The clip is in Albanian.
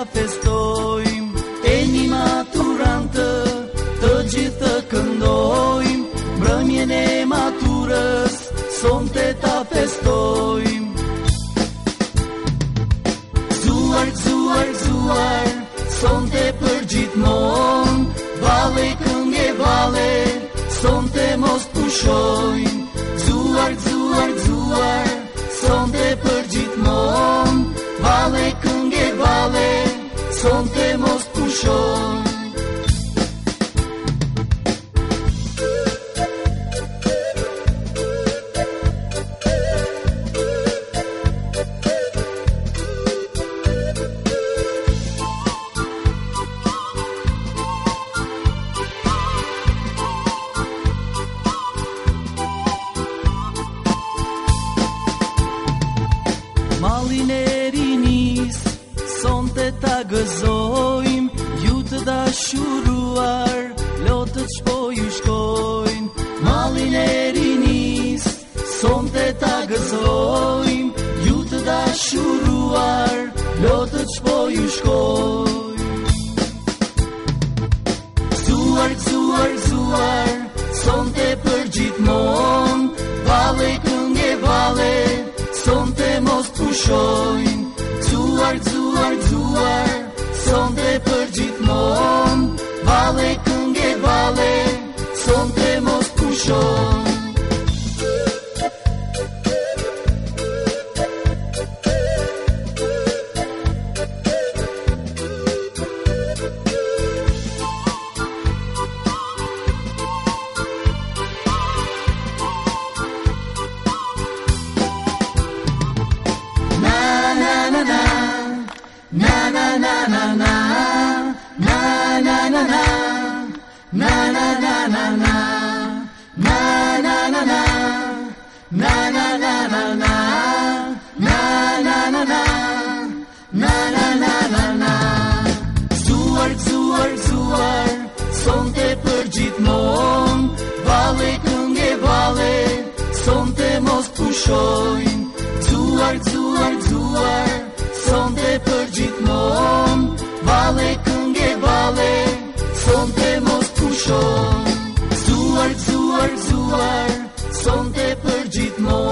festojmë, e një maturantë të gjithë të këndojmë, mbrëmjen e maturës sonte ta festojmë. Gëzuar, gëzuar, gëzuar, sonte për gjithmonë, vale këngë vale, sonte mos pushojmë. Gëzuar, gëzuar, gëzuar, sonte për gjithmonë, vale këngë vale, sonte mos pushojmë. Mallin e rinis, sonte ta gëzojmë, ju të dashuruar, lotët shpo ju shkojnë. Mallin e rinis, sonte ta gëzojmë, ju të dashuruar, lotët shpo ju shkojnë. Gëzuar, gëzuar, gëzuar, sonte për gjithmonë, vale këngë vale, sonte mos pushojnë. Gëzuar, gëzuar, gëzuar, sonte për gjithmonë, vale këngë vale, sonte mos pushojnë. Gëzuar, gëzuar, gëzuar, sonte për gjithmonë, vale këngë vale, sonte mos pushojnë. Gëzuar, gëzuar, gëzuar, sonte për gjithmonë, vale këngë vale, sonte mos pushojnë. Gëzuar, gëzuar, gëzuar, sonte për gjithmonë.